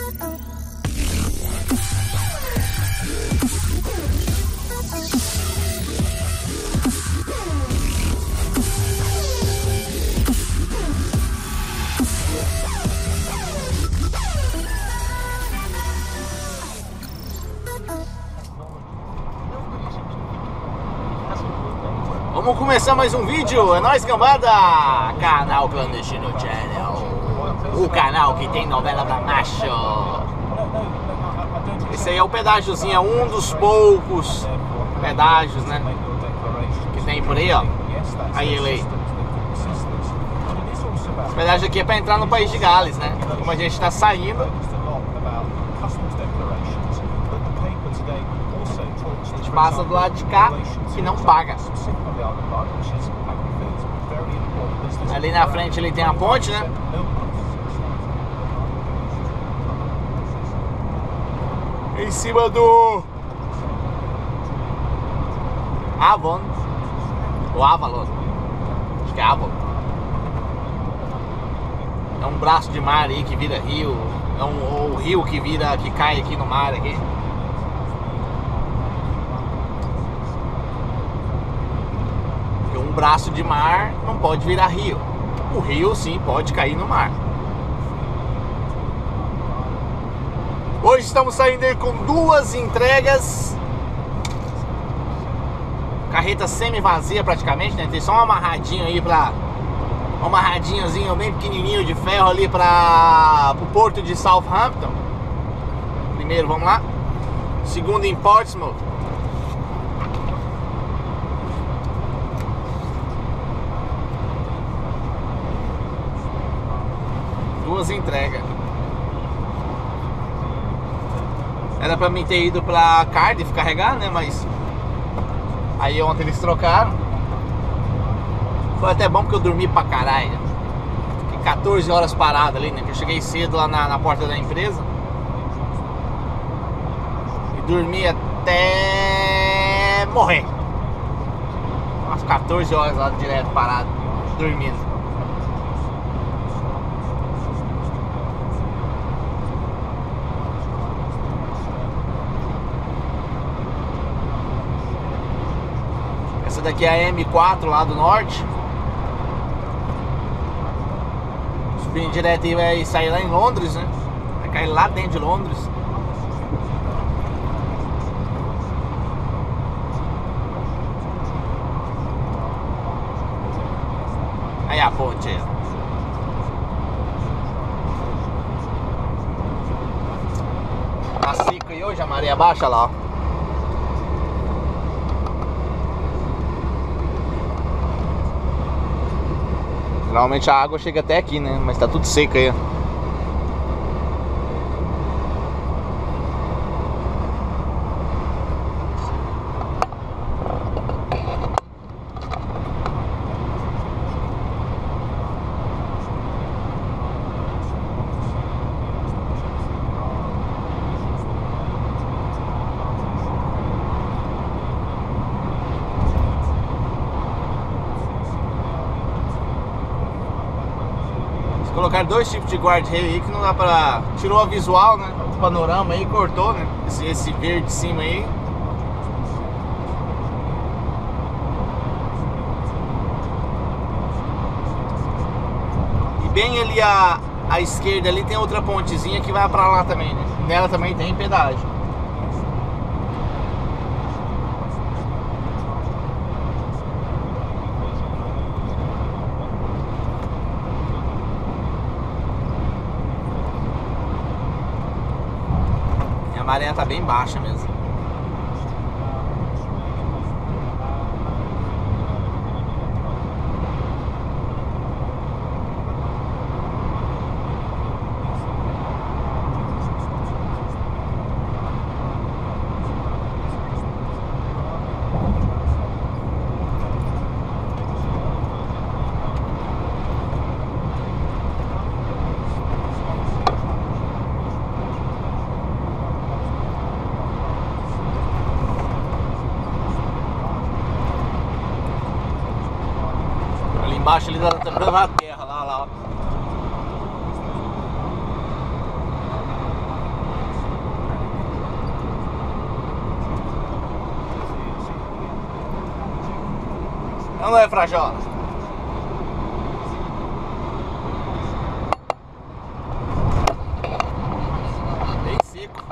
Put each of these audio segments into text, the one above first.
Vamos começar mais um vídeo, é nóis cambada! Canal Clandestino Channel, o canal que tem novela pra macho. Esse aí é o pedágiozinho, é um dos poucos pedágios, né, que tem por aí, ó. Aí ele aí. Esse pedágio aqui é pra entrar no País de Gales, né? Como a gente tá saindo, a gente passa do lado de cá que não paga. Ali na frente ele tem a ponte, né? Em cima do Avon, ou Avalon, acho que é Avon. É um braço de mar aí que vira rio, é um rio que vira, que cai aqui no mar aqui. Um braço de mar não pode virar rio. O rio sim pode cair no mar. Hoje estamos saindo aí com duas entregas. Carreta semi-vazia praticamente, né? Tem só um amarradinho aí pra... Um amarradinhozinho bem pequenininho de ferro ali para o porto de Southampton. Primeiro, vamos lá. Segundo em Portsmouth. Duas entregas. Era pra mim ter ido pra Cardiff carregar, né? Mas aí ontem eles trocaram. Foi até bom porque eu dormi pra caralho. Fiquei 14 horas parado ali, né? Que eu cheguei cedo lá na porta da empresa e dormi até morrer. Umas 14 horas lá direto parado, dormindo. Essa daqui é a M4 lá do norte. Subindo direto e vai sair lá em Londres, né? Vai cair lá dentro de Londres. Aí a ponte aí. Tá seco aí hoje, a maré baixa lá, ó. Normalmente a água chega até aqui, né? Mas tá tudo seco aí. Colocaram dois tipos de guarda-reio aí que não dá pra... Tirou a visual, né? O panorama aí, cortou, né? Esse verde de cima aí. E bem ali à esquerda ali tem outra pontezinha que vai pra lá também, né? Nela também tem pedágio. A maré tá bem baixa mesmo. Embaixo ali da terra, lá, ó. não é, Frajola? Bem seco.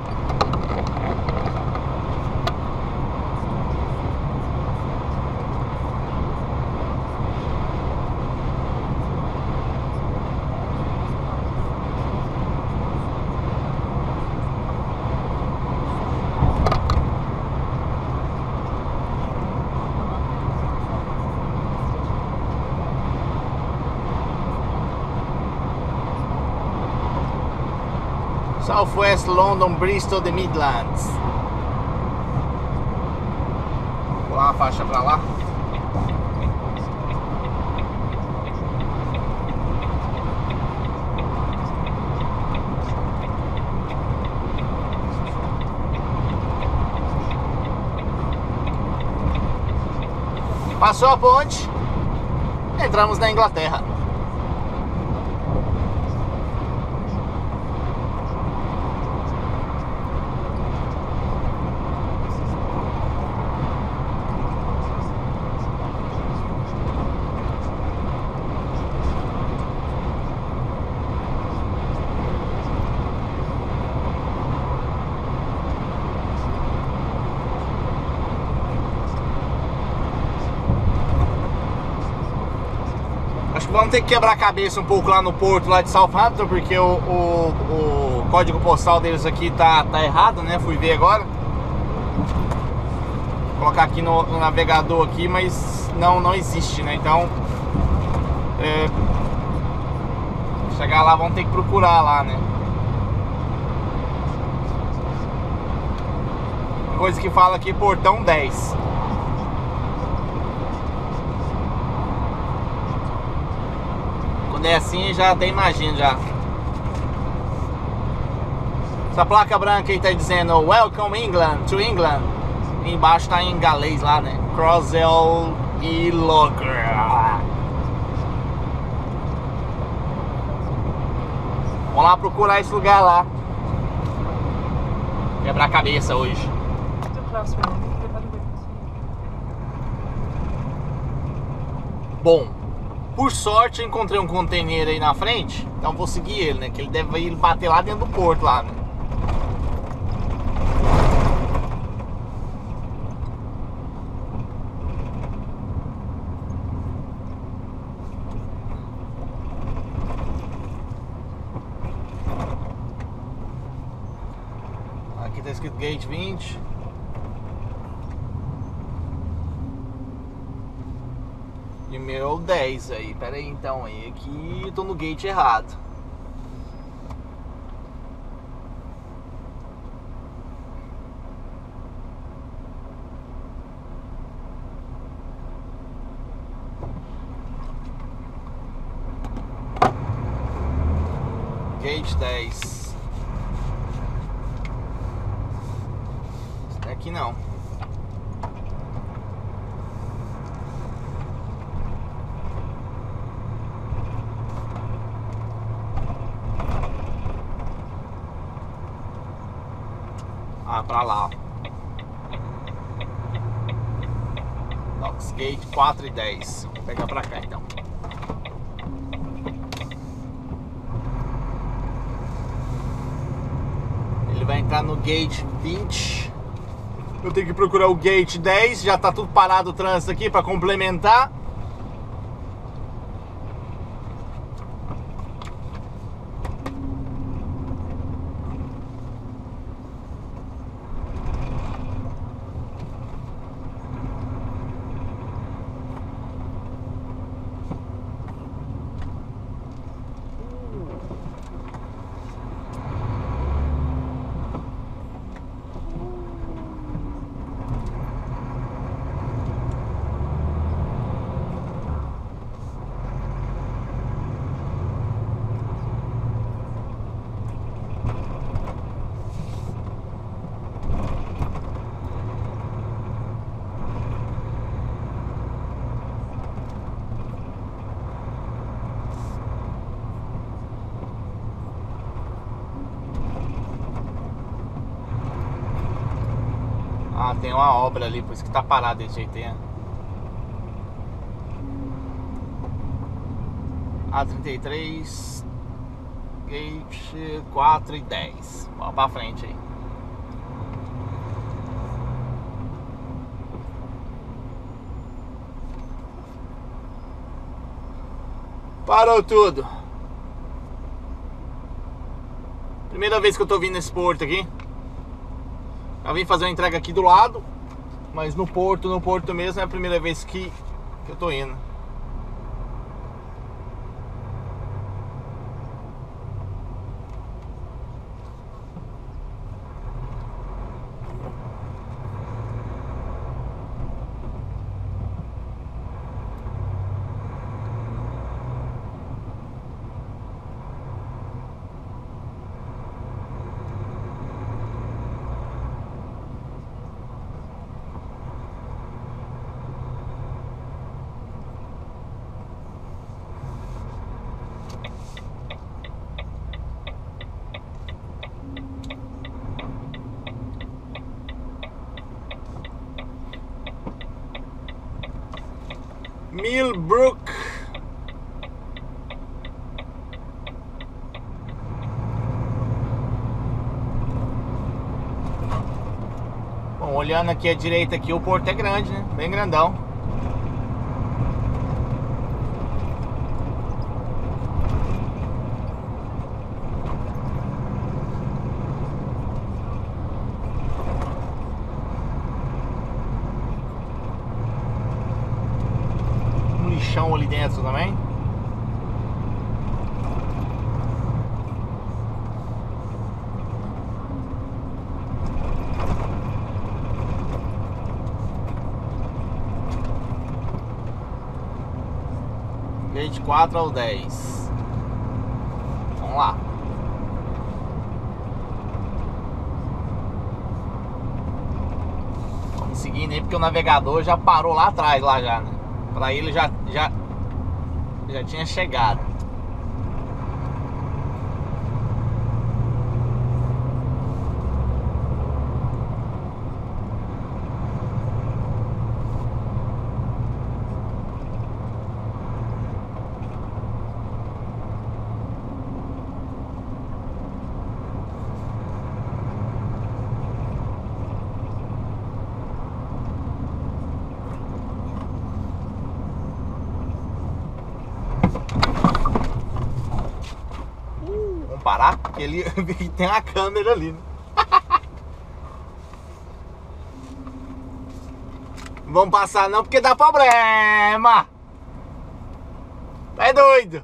Southwest London, Bristol, The Midlands. Vou lá a faixa pra lá. Passou a ponte, entramos na Inglaterra. Acho que vamos ter que quebrar a cabeça um pouco lá no porto lá de Southampton, porque o código postal deles aqui tá errado, né? Fui ver agora. Vou colocar aqui no navegador aqui, mas não existe, né? Então chegar lá vamos ter que procurar lá, né? Coisa que fala aqui portão 10. Quando é assim, já até imagino já. Essa placa branca aí tá dizendo Welcome England, to England. E embaixo tá em galês lá, né? Crossell e Locker. Vamos lá procurar esse lugar lá. Quebrar a cabeça hoje. Bom, por sorte eu encontrei um container aí na frente, então vou seguir ele, né? Que ele deve ir bater lá dentro do porto lá, né? Aqui tá escrito Gate 20. E meu 10 aí, pera aí então, aí aqui eu tô no gate errado. Gate 10. Isso daqui não. Ah, pra lá, ó. Docks Gate 4 e 10. Vou pegar pra cá então. Ele vai entrar no Gate 20. Eu tenho que procurar o Gate 10. Já tá tudo parado o trânsito aqui pra complementar. Ah, tem uma obra ali, por isso que tá parado desse jeito aí. A33 Gate 4 e 10. Vamos pra frente aí. Parou tudo. Primeira vez que eu tô vindo nesse porto aqui. Eu vim fazer uma entrega aqui do lado, mas no porto mesmo é a primeira vez que eu tô indo. Millbrook. Bom, olhando aqui à direita aqui, o porto é grande, né? Bem grandão. Um lixão ali dentro também. Gate 4 ao 10. Vamos lá. Vamos seguindo aí, porque o navegador já parou lá atrás, lá já, né? Pra ele já tinha chegado. Vamos parar, porque ele tem a câmera ali, né? Vamos passar não, porque dá problema. É doido.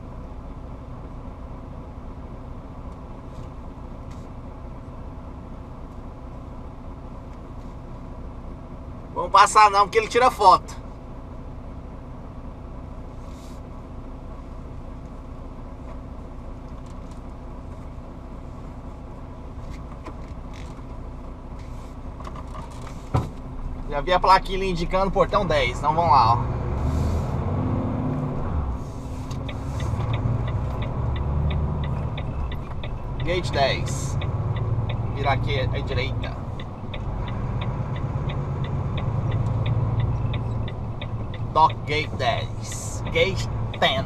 Vamos passar não, porque ele tira foto. Já vi a plaquinha ali indicando portão 10, então vamos lá, ó. Gate 10. Virar aqui à direita. Dock Gate 10. Gate 10.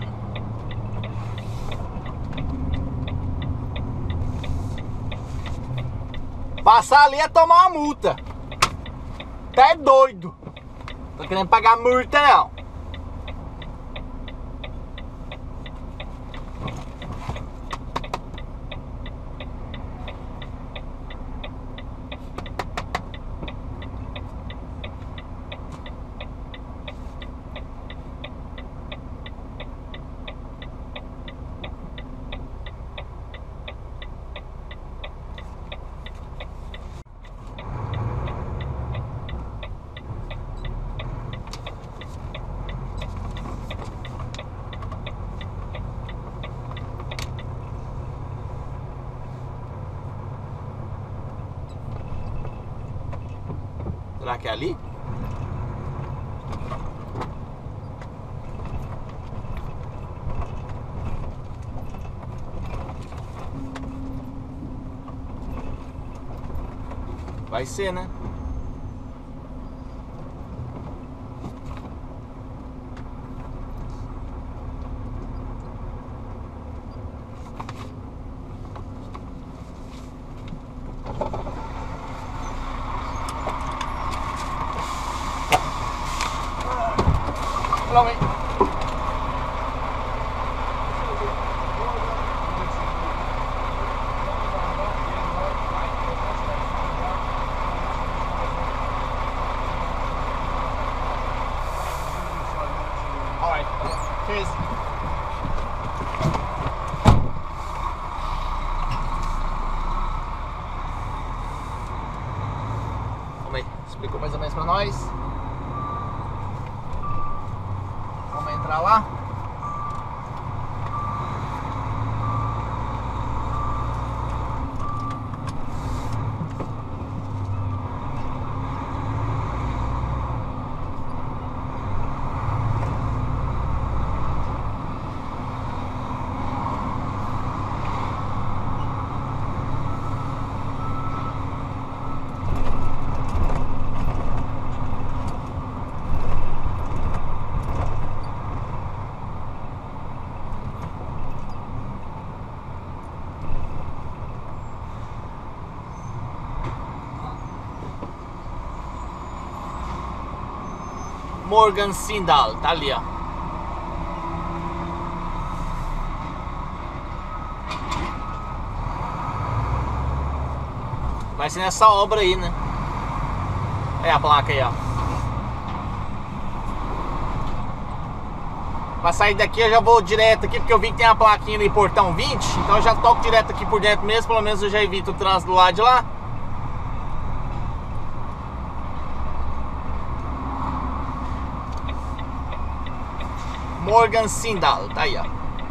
Passar ali é tomar uma multa. Tá é doido. Tô querendo pagar multa não. Será que é ali? Vai ser, né? Long way. Alright, cheers. Vamos aí, explicou mais ou menos pra nós. Vamos entrar lá. Morgan Sindall, tá ali, ó. Vai ser nessa obra aí, né? É a placa aí, ó. Pra sair daqui eu já vou direto aqui, porque eu vi que tem a plaquinha ali, portão 20. Então eu já toco direto aqui por dentro mesmo, pelo menos eu já evito o trânsito do lado de lá. Morgan Sindall, tá aí, ó.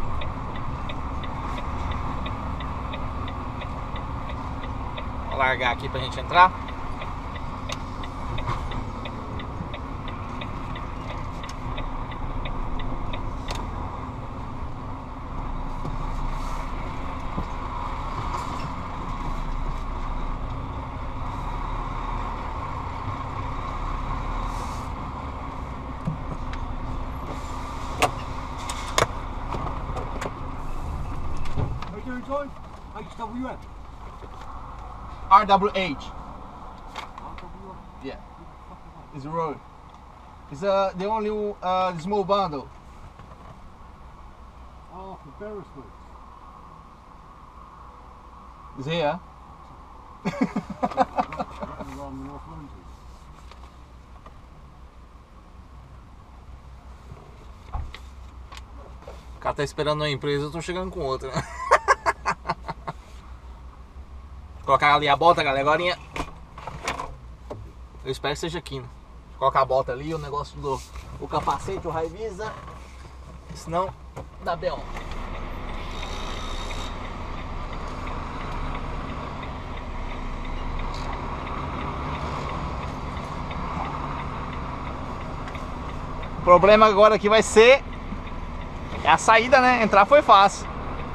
Vou largar aqui pra gente entrar. HWF? RWH. Yeah. It's the road. It's the only small bundle. Oh, for Beresford. It's here. Around North London. O cara tá esperando uma empresa, eu tô chegando com outra. Colocar ali a bota, galera, agora. Eu espero que seja aqui, né? Colocar a bota ali, o negócio do o capacete, o raio-visa. Senão dá B.O. O problema agora aqui vai ser a saída, né? Entrar foi fácil.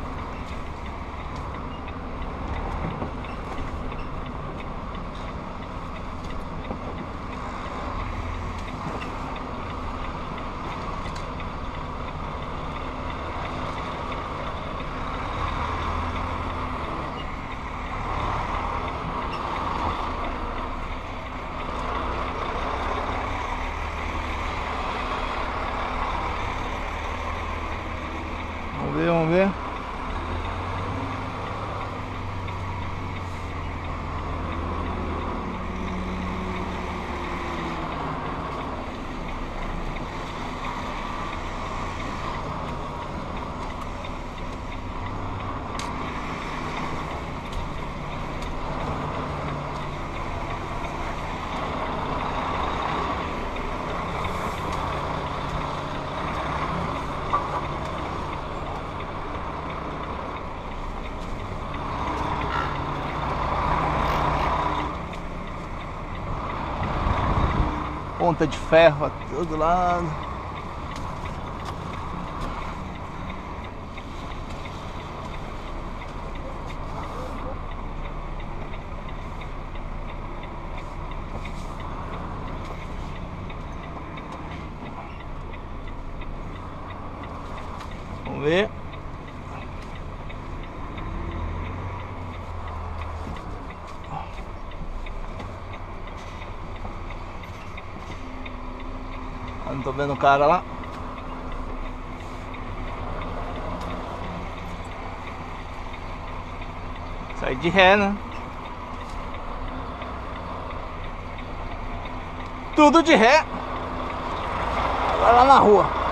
Vamos ver. Ponta de ferro a todo lado. Vamos ver. Não tô vendo o cara lá. Sai de ré, né? Tudo de ré. Agora lá na rua.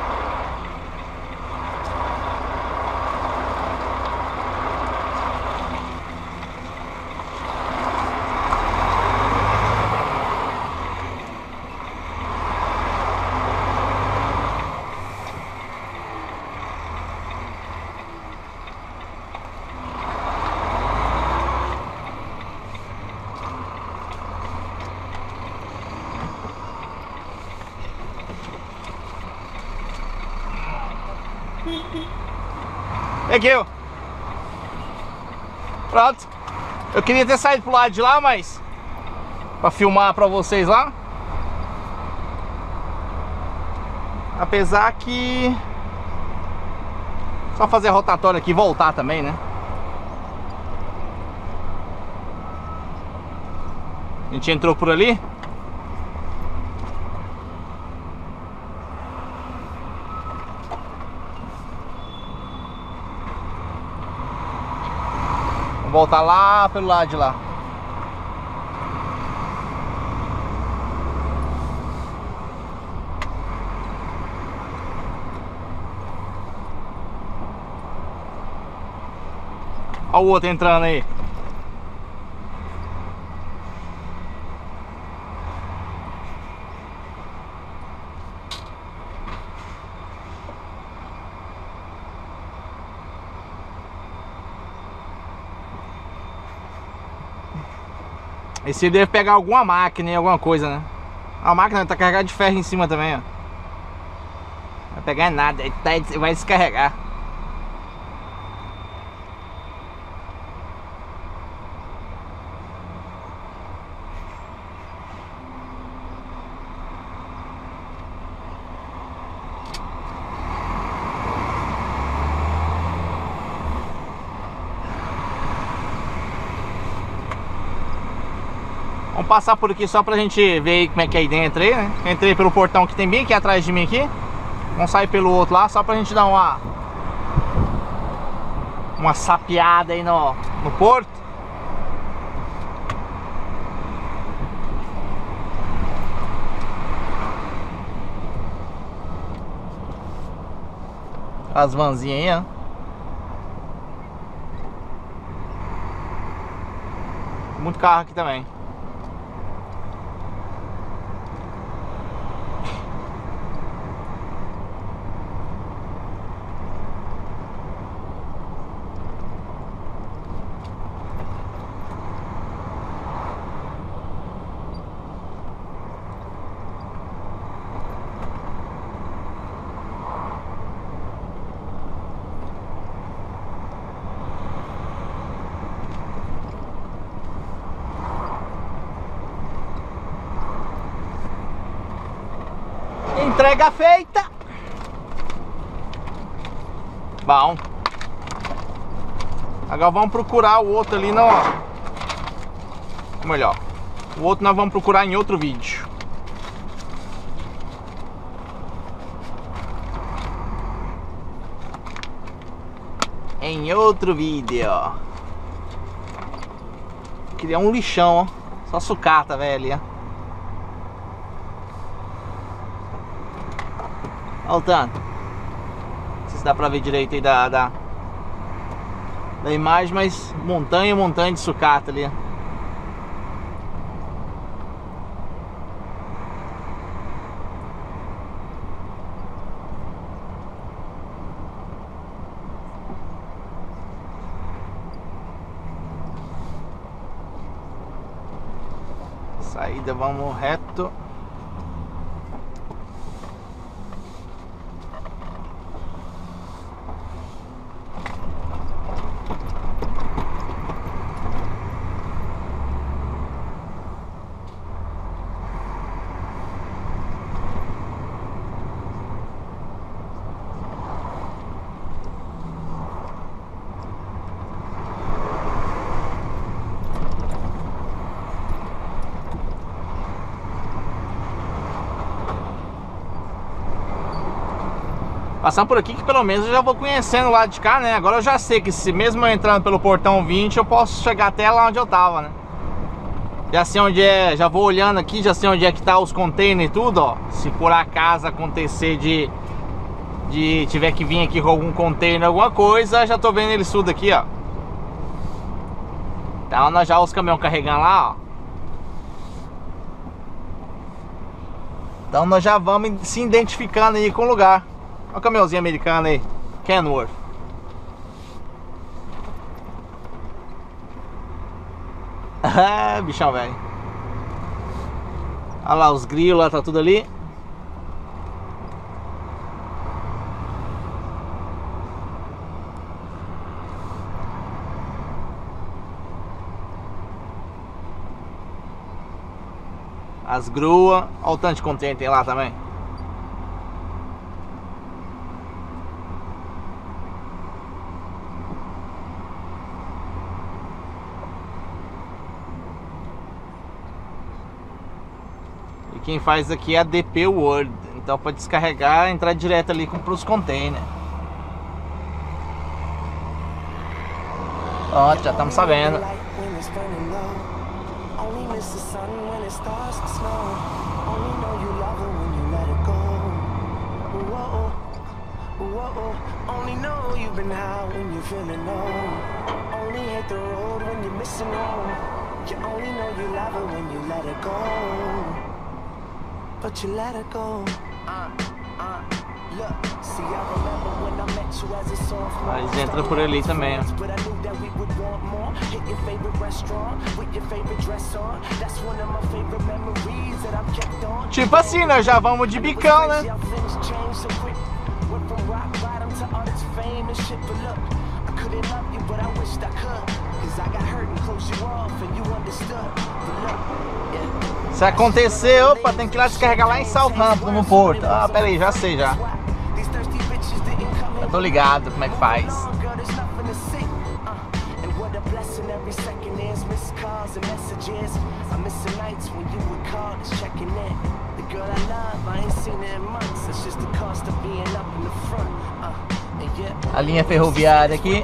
Peguei. Pronto. Eu queria ter saído pro lado de lá, mas pra filmar pra vocês lá. Apesar que só fazer a rotatória aqui e voltar também, né? A gente entrou por ali. Vamos voltar lá pelo lado de lá. Olha o outro entrando aí. Esse deve pegar alguma máquina, alguma coisa, né? A máquina tá carregada de ferro em cima também, ó. Não vai pegar nada, vai descarregar. Vamos passar por aqui só pra gente ver como é que é aí dentro aí, né? Entrei pelo portão que tem bem aqui atrás de mim aqui. Vamos sair pelo outro lá, só pra gente dar uma sapeada aí no porto. As vanzinhas aí, ó. Muito carro aqui também. Entrega feita. Bom. Agora vamos procurar o outro ali no... Melhor. O outro nós vamos procurar em outro vídeo. Em outro vídeo. Queria um lixão, ó. Só sucata, velho. Olha o tanto. Não sei se dá pra ver direito aí da imagem, mas montanha de sucata ali. Saída, vamos reto. Passar por aqui que pelo menos eu já vou conhecendo o lado de cá, né? Agora eu já sei que se mesmo eu entrando pelo portão 20, eu posso chegar até lá onde eu tava, né? Já sei onde é, já vou olhando aqui, já sei onde é que tá os containers e tudo, ó. Se por acaso acontecer de tiver que vir aqui com algum container, alguma coisa, já tô vendo eles tudo aqui, ó. Então nós já os caminhões carregando lá, ó. Então nós já vamos se identificando aí com o lugar. Olha o caminhãozinho americano aí, Kenworth. Ah, bichão velho. Olha lá os grilos, lá tá tudo ali. As gruas. Olha o tanto de container tem lá também. E quem faz aqui é a DP World. Então pode descarregar e entrar direto ali para os containers. Ó, já estamos sabendo. Only know you've been high when you're feeling low. Only hit the road when you're missing home. You only know you love her when you let her go. But you let her go. Look, see, I remember when I met you as a sophomore. Eles entram por ali também, ó. But I knew that we would want more. Hit your favorite restaurant with your favorite dress on. That's one of my favorite memories that I've kept on. Tipo assim, nós já vamos de bicão, né? Went from rock bottom to all this fame and shit, but look, I couldn't love you, but I wished I could. Cause I got hurt and closed you off and you understood. But look, yeah. Se acontecer, opa, tem que ir lá descarregar lá em Southampton, no porto. Ah, pera aí, já sei já. Eu tô ligado como é que faz. A linha ferroviária aqui.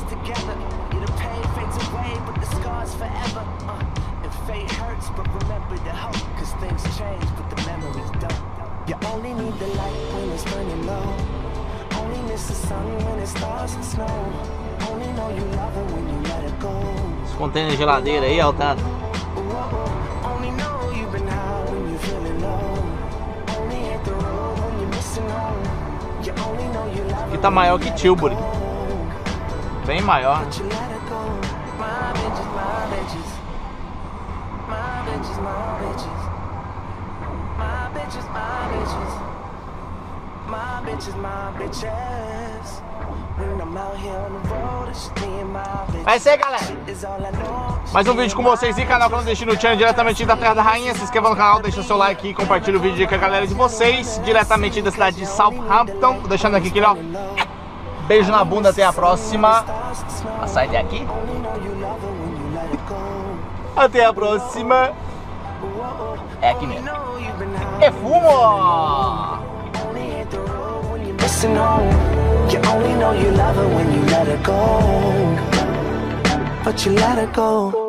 You only need the light when it's burning low. Only miss the sun when it starts to snow. Only know you love her when you let her go. Os containers de geladeira aí, ó, tanto. Only know you've been high when you're feeling low. Only hit the road when you're missing home. You only know you love her. Aqui tá maior que Tilbury. Bem maior. But you let her go. My bitches, my bitches. My bitches, my bitches. My bitches, my bitches. My bitches, my bitches. When I'm out here on the road, it's just me and my bitches. Vai ser, galera. Is all I know. Mais um vídeo com vocês e canal Clandestino Channel, diretamente da Terra da Rainha. Se inscreva no canal, deixa seu like e compartilha o vídeo com a galera de vocês. Diretamente da cidade de Southampton. Tô deixando aqui, ó. Beijo na bunda, até a próxima. Vai sair daqui. Até a próxima. É aqui mesmo. É fumo! Missing home. You only know you love her when you let her go. But you let her go.